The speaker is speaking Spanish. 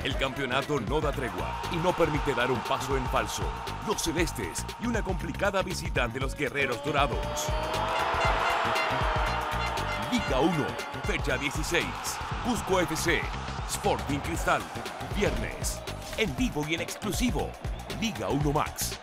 El campeonato no da tregua y no permite dar un paso en falso. Los celestes y una complicada visita ante los guerreros dorados. Liga 1, fecha 16. Cusco FC, Sporting Cristal. Viernes, en vivo y en exclusivo. Liga 1 Max.